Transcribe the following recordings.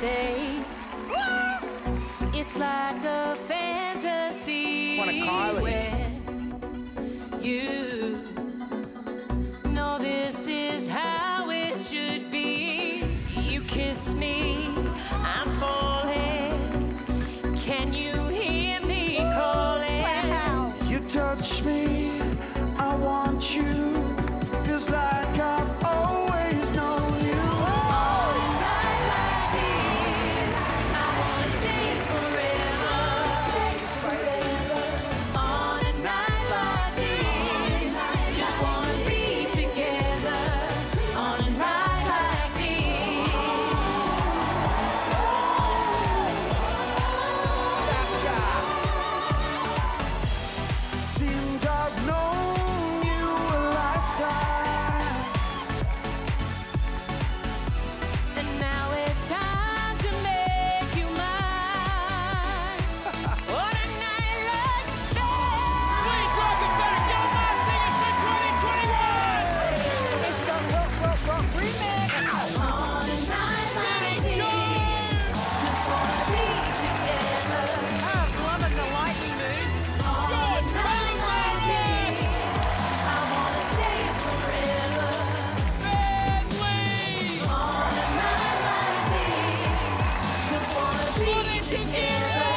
say it's like a fantasy. One of Kylie's. When you know this is how it should be. You kiss me, I'm falling. Can you hear me calling? Wow. You touch me, I want you. Feels like I've always known you. On a night like this, I wanna stay forever. On a night like this, just wanna be together. On a night like this. Seems I've known you a lifetime. And now it's time to make you mine. On a night like this. Please welcome back your last singers for 2021. It's the Rock remix. On a night like this, just wanna be together. I'm loving the lightning moves. On a night like this, I wanna stay forever. On a night like this, just wanna be together.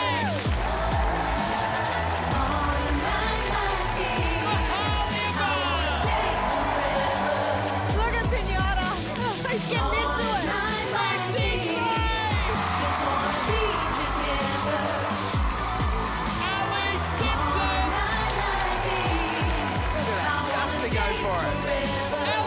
On a night like this, I wanna stay forever. Look at Pinata. He's getting On into a it. night like this, just wanna be together. Ali On Simpson. a night like this, I wanna Just to go stay for it. forever.